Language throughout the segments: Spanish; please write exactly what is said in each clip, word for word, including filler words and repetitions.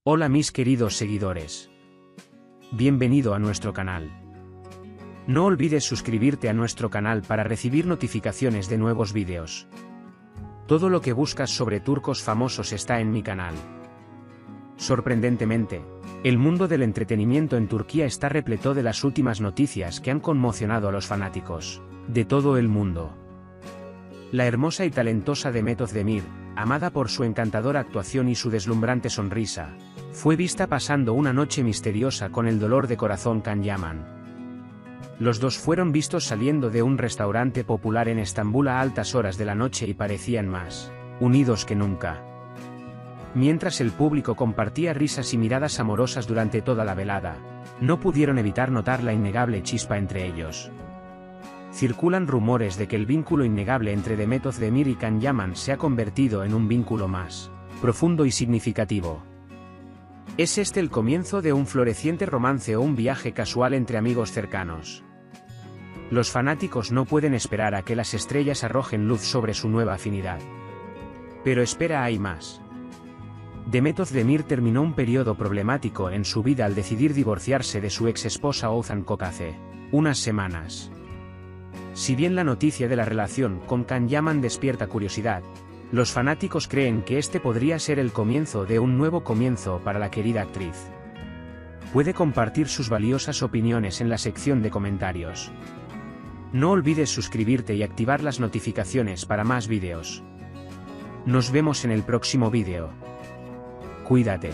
Hola mis queridos seguidores. Bienvenido a nuestro canal. No olvides suscribirte a nuestro canal para recibir notificaciones de nuevos vídeos. Todo lo que buscas sobre turcos famosos está en mi canal. Sorprendentemente, el mundo del entretenimiento en Turquía está repleto de las últimas noticias que han conmocionado a los fanáticos de todo el mundo. La hermosa y talentosa Demet Özdemir, amada por su encantadora actuación y su deslumbrante sonrisa, fue vista pasando una noche misteriosa con el dolor de corazón Can Yaman. Los dos fueron vistos saliendo de un restaurante popular en Estambul a altas horas de la noche y parecían más unidos que nunca. Mientras el público compartía risas y miradas amorosas durante toda la velada, no pudieron evitar notar la innegable chispa entre ellos. Circulan rumores de que el vínculo innegable entre Demet Özdemir y Can Yaman se ha convertido en un vínculo más profundo y significativo. ¿Es este el comienzo de un floreciente romance o un viaje casual entre amigos cercanos? Los fanáticos no pueden esperar a que las estrellas arrojen luz sobre su nueva afinidad. Pero espera, hay más. Demet Özdemir terminó un periodo problemático en su vida al decidir divorciarse de su ex esposa Oğuzhan Koç hace unas semanas. Si bien la noticia de la relación con Can Yaman despierta curiosidad, los fanáticos creen que este podría ser el comienzo de un nuevo comienzo para la querida actriz. Puede compartir sus valiosas opiniones en la sección de comentarios. No olvides suscribirte y activar las notificaciones para más vídeos. Nos vemos en el próximo vídeo. Cuídate.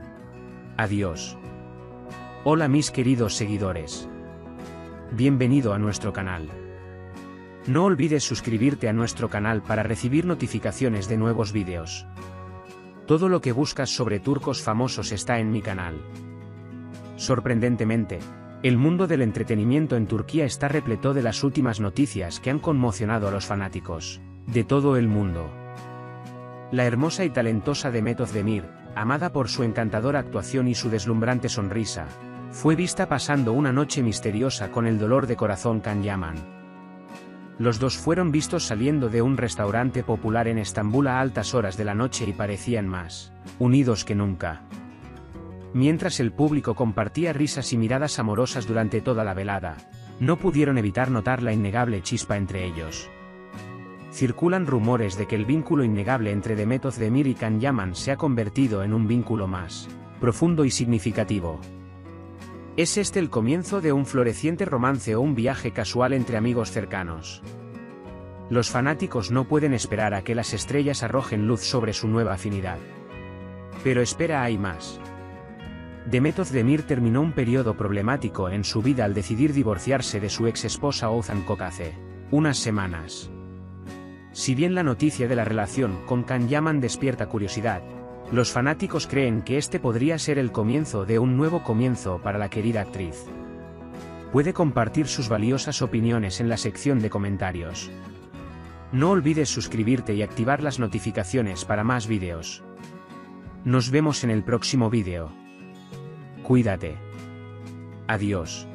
Adiós. Hola mis queridos seguidores. Bienvenido a nuestro canal. No olvides suscribirte a nuestro canal para recibir notificaciones de nuevos vídeos. Todo lo que buscas sobre turcos famosos está en mi canal. Sorprendentemente, el mundo del entretenimiento en Turquía está repleto de las últimas noticias que han conmocionado a los fanáticos de todo el mundo. La hermosa y talentosa Demet Özdemir, amada por su encantadora actuación y su deslumbrante sonrisa, fue vista pasando una noche misteriosa con el dolor de corazón Can Yaman. Los dos fueron vistos saliendo de un restaurante popular en Estambul a altas horas de la noche y parecían más unidos que nunca. Mientras el público compartía risas y miradas amorosas durante toda la velada, no pudieron evitar notar la innegable chispa entre ellos. Circulan rumores de que el vínculo innegable entre Demet Özdemir y Can Yaman se ha convertido en un vínculo más profundo y significativo. ¿Es este el comienzo de un floreciente romance o un viaje casual entre amigos cercanos? Los fanáticos no pueden esperar a que las estrellas arrojen luz sobre su nueva afinidad. Pero espera, hay más. Demet Özdemir terminó un periodo problemático en su vida al decidir divorciarse de su ex esposa Oğuzhan Koç hace unas semanas. Si bien la noticia de la relación con Can Yaman despierta curiosidad, los fanáticos creen que este podría ser el comienzo de un nuevo comienzo para la querida actriz. Puede compartir sus valiosas opiniones en la sección de comentarios. No olvides suscribirte y activar las notificaciones para más vídeos. Nos vemos en el próximo vídeo. Cuídate. Adiós.